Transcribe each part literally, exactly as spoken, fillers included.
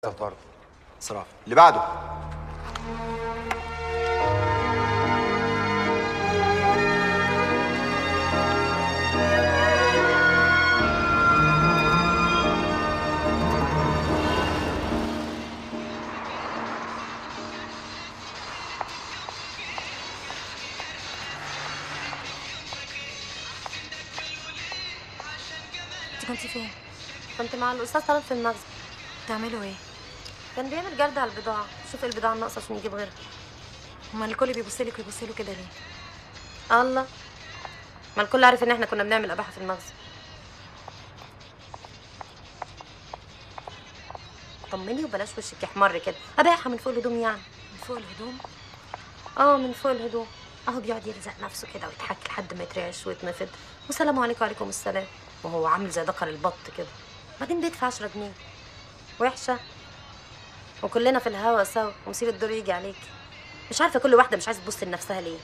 برضه صراحة. اللي بعده. انت كنتي فين؟ كنت مع الاستاذ طلب في المخزن. بتعملوا ايه؟ كان بيعمل جرد على البضاعه، شوف البضاعه الناقصه عشان يجيب غيرها. امال الكل بيبص لك ويبص له كده ليه؟ الله، ما الكل عارف ان احنا كنا بنعمل اباحه في المخزن. طمني وبلاش وشك يحمر كده. اباحه من فوق الهدوم يعني. من فوق الهدوم؟ اه من فوق الهدوم. اهو بيقعد يلزق نفسه كده ويضحك لحد ما يترعش ويتنفض، والسلام عليكم وعليكم السلام، وهو عامل زي دكر البط كده. بعدين بيدفع عشرة جنيه. وحشه، وكلنا في الهوا سوا ومصير الدور يجي عليكي. مش عارفه كل واحده مش عايزه تبص لنفسها ليه.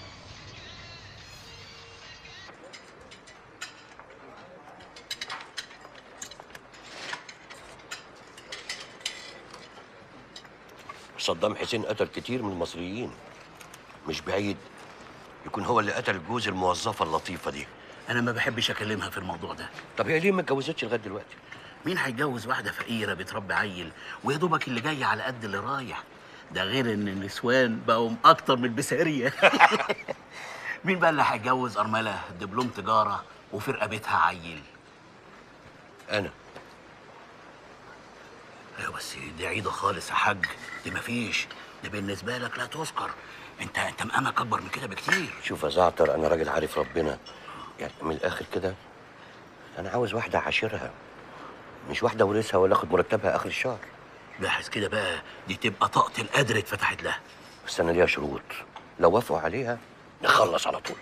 صدام حسين قتل كتير من المصريين، مش بعيد يكون هو اللي قتل جوز الموظفه اللطيفه دي. انا ما بحبش اكلمها في الموضوع ده. طب هي ليه ما اتجوزتش لغايه دلوقتي؟ مين هيتجوز واحده فقيره بتربي عيل ويا دوبك اللي جاي على قد اللي رايح؟ ده غير ان النسوان بقوا اكتر من البساريه. مين بقى اللي هيتجوز ارمله دبلوم تجاره وفي رقبتها عيل؟ انا. ايوه بس دي عيده خالص يا حاج، دي مفيش، دي بالنسبه لك لا تذكر. انت انت مقامك اكبر من كده بكتير. شوف يا زعتر، انا راجل عارف ربنا، يعني من الاخر كده انا عاوز واحده عاشرها، مش واحده ورثها ولا اخد مرتبها اخر الشهر. لاحظ كده بقى، دي تبقى طاقه القدر اتفتحت لها. بس انا ليها شروط، لو وافقوا عليها نخلص على طول.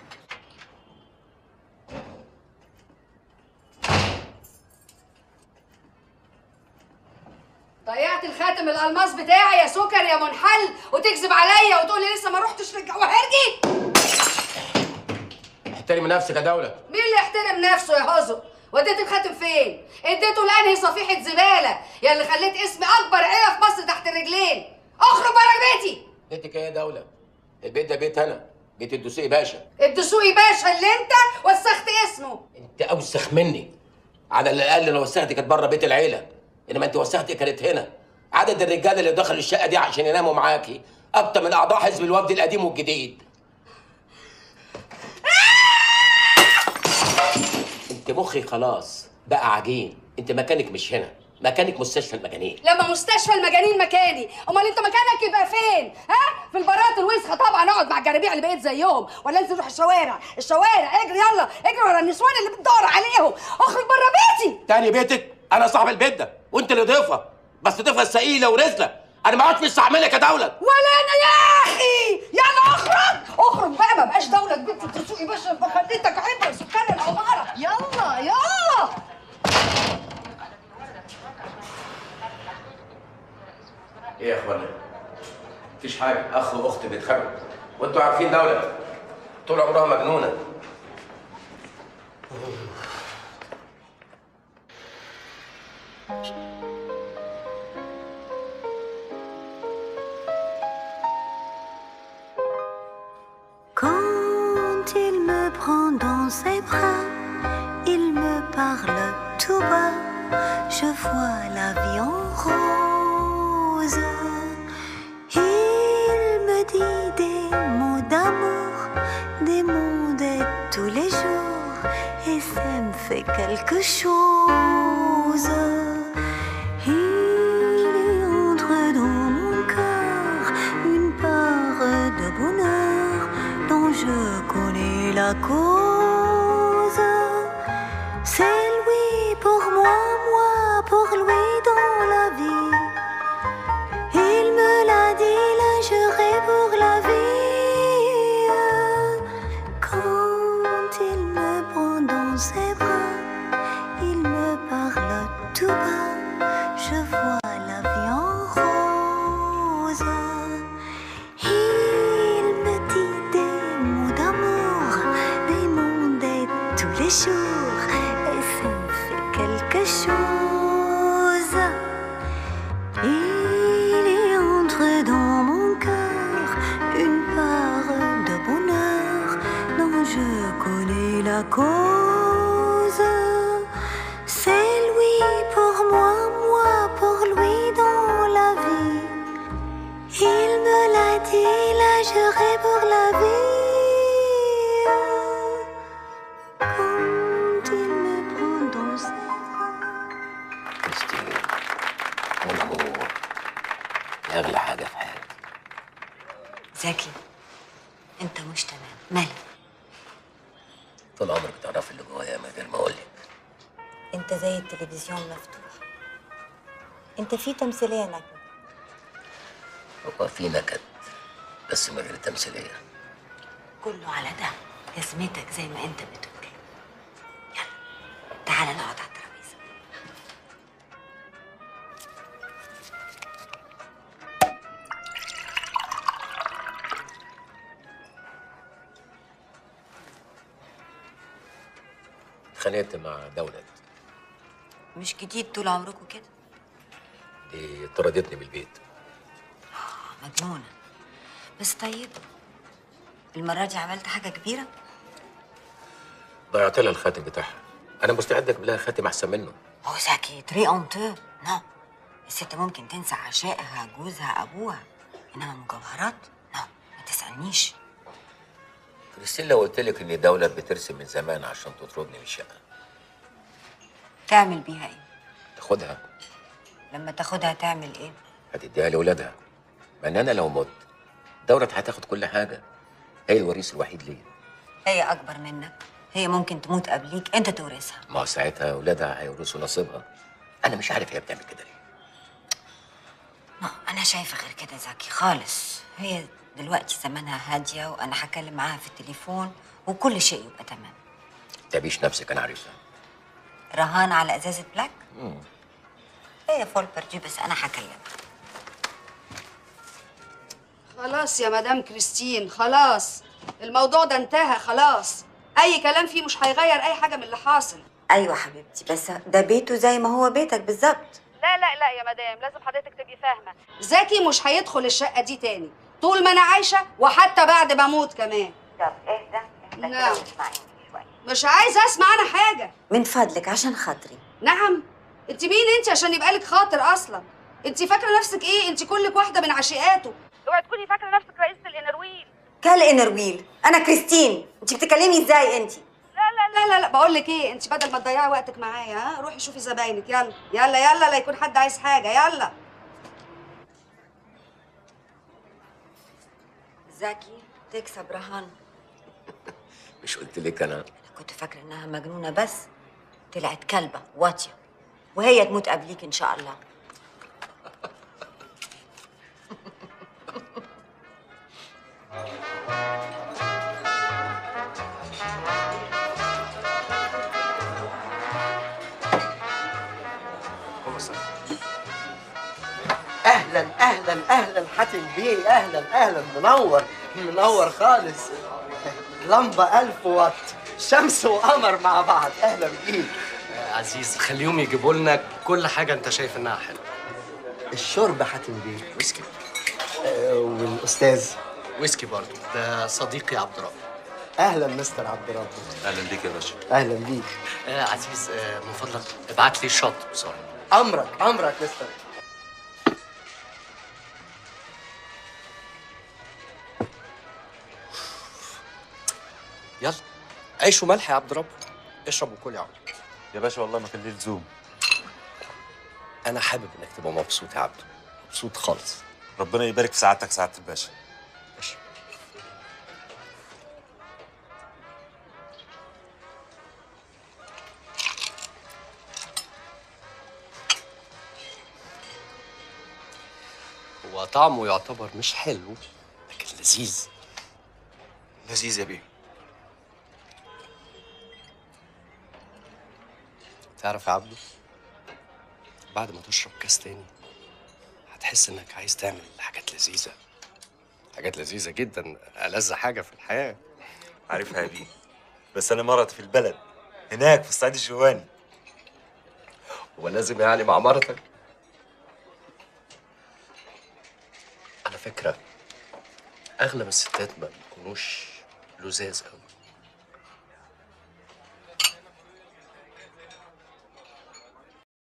ضيعت الخاتم الالماس بتاعي يا سكر يا منحل، وتكذب عليا وتقول لي لسه ما رحتش للجواهرجي. احترمي نفسك يا دولة. مين اللي يحترم نفسه يا هزو؟ وديت الخاتم فين؟ اديته لانهي صفيحه زباله يا اللي خليت اسم اكبر عيله في مصر تحت الرجلين. اخرج بره بيتي. بيتك ايه يا دولة؟ البيت ده بيت انا، بيت الدسوقي باشا. الدسوقي باشا اللي انت وسخت اسمه. انت اوسخ مني. على الاقل لو وسختي كانت بره بيت العيله، انما انت وسختي كانت هنا. عدد الرجاله اللي دخلوا الشقه دي عشان يناموا معاكي اكتر من اعضاء حزب الوفد القديم والجديد. انت مخي خلاص بقى عجين، انت مكانك مش هنا، مكانك مستشفى المجانين. لما مستشفى المجانين مكاني، امال انت مكانك يبقى فين؟ ها؟ في البارات الوسخه طبعا، اقعد مع الجرابيع اللي بقيت زيهم، ولا انزل روح الشوارع، الشوارع اجري يلا، اجري ورا النسوان اللي بتدور عليهم، اخرج بره بيتي. تاني بيتك؟ انا صاحب البيت ده، وانت اللي ضيفه، بس ضيفه ثقيله ورزله، انا ما عادش مستحملك يا دولة. ولا انا يا اخي، يلا اخرج، اخرج بقى، ما بقاش دولة بنت الدسوقي باشا، خليتك عبء سكان العماره، يلا يلا. ايه يا اخوانا؟ مفيش حاجة، أخ وأخت بيتخانقوا، وأنتوا عارفين دولة طول عمرها مجنونة. Quand il me prend dans ses bras, il me parle tout bas, je vois la vie en rose. Il me dit des mots d'amour, des mots de tous les jours, et ça me fait quelque chose. Il entre dans mon cœur une part de bonheur dont je connais la cause. C'est lui pour moi, moi pour lui dans la vie. Il me l'a dit, là juré pour la vie. Quand il me prend dans ses bras, il me parle tout bas, je vois la vie en rose. Il me dit des mots d'amour, des mots de tous les jours, et ça me fait quelque chose. Il la cause. C'est lui pour moi, moi pour lui dans la vie. Il me l'a dit, là juré pour la vie. Quand il me prend dans ses bras. كريستين والأمور أغلى حاجة في حياتي. زكي، انت مش تمام، مالك؟ طول عمرك بتعرفي اللي جوايا من غير ما أقول لك. انت زي التلفزيون مفتوح، انت في تمثيليه نكد. هو في نكد بس من غير تمثيلية. كله على ده، جزمتك زي ما انت بتقول. يلا تعالى نقعد على الترابيزه. اتخانقت مع دولت. مش جديد طول عمركم كده؟ دي طردتني من البيت. مجنونه بس طيب. المره دي عملت حاجه كبيره؟ ضيعت لها الخاتم بتاعها. أنا مستعد أجيب لها خاتم أحسن منه. هو زكي تري اونتو نو. الست ممكن تنسى عشائها، جوزها، ابوها، انما مجوهرات نو. ما تسالنيش. كريستين لو قلت لك إن دولت بترسم من زمان عشان تطردني من الشقة، تعمل بيها ايه؟ تاخدها. لما تاخدها تعمل ايه؟ هتديها لأولادها. ما إن أنا لو مت دولت هتاخد كل حاجة. هي الوريث الوحيد ليا. هي اكبر منك، هي ممكن تموت قبليك، انت تورثها. ما هو ساعتها أولادها هيورثوا نصيبها. أنا مش عارف هي بتعمل كده ليه. ما انا شايفه غير كده زكي خالص. هي دلوقتي زمانها هاديه، وانا هكلم معاها في التليفون وكل شيء يبقى تمام. تعبيش نفسك، أنا عارفها. رهان على ازازه بلاك؟ مم. هي فول بردي، بس انا هكلمها. خلاص يا مدام كريستين، خلاص الموضوع ده انتهى خلاص. اي كلام فيه مش هيغير اي حاجه من اللي حاصل. ايوه حبيبتي، بس ده بيته زي ما هو بيتك بالظبط. لا لا لا يا مدام، لازم حضرتك تبقي فاهمه. زكي مش هيدخل الشقه دي تاني طول ما انا عايشه، وحتى بعد ما اموت كمان. طب اهدى اهدى نعم. كده واسمعيني شويه. مش عايزه اسمع انا حاجه. من فضلك عشان خاطري. نعم. انت مين انت عشان يبقى لك خاطر اصلا؟ انت فاكره نفسك ايه؟ انت كلك واحده من عشيقاته. اوعي تكوني فاكره نفسك رئيسه الانرويل. كال انرويل؟ انا كريستين. انت بتتكلمي ازاي انت؟ لا لا لا لا لا، بقول لك ايه، انت بدل ما تضيعي وقتك معايا ها روحي شوفي زباينك. يلا يلا يلا، لا يكون حد عايز حاجه. يلا. زكي تكسب رهان. مش قلت لك أنا؟ انا كنت فاكره انها مجنونه، بس طلعت كلبه واطيه، وهي تموت قبليك ان شاء الله. اهلا اهلا اهلا حاتم بيه، اهلا اهلا، منور منور خالص. لمبه ألف واط، شمس وقمر مع بعض. اهلا بيك عزيز. خليهم يجيبوا لنا كل حاجه انت شايف انها حلوه. الشرب حاتم بيه. ويسكي. آه والاستاذ ويسكي برضو، ده صديقي عبد الرب. اهلا مستر عبد الرب. اهلا بيك يا باشا. اهلا بيك. آه عزيز، آه من فضلك ابعت لي شوت بسرعه. امرك امرك مستر. يلا عيش وملح يا عبد الرب، اشرب وكل يا عم. يا باشا والله ما كان ليه لزوم. انا حابب انك تبقى مبسوط يا عبده، مبسوط خالص. ربنا يبارك في سعادتك سعاده الباشا. ماشي. هو طعمه يعتبر مش حلو لكن لذيذ. لذيذ يا بيه. تعرف يا عبده، بعد ما تشرب كاس تاني هتحس انك عايز تعمل حاجات لذيذة، حاجات لذيذة جدا، ألذ حاجة في الحياة. عارفها يا بيه، بس أنا مرتي في البلد هناك في الصعيد الجواني. هو لازم يعني مع مرتك؟ على فكرة أغلب الستات ما بيكونوش لذاذ أوي.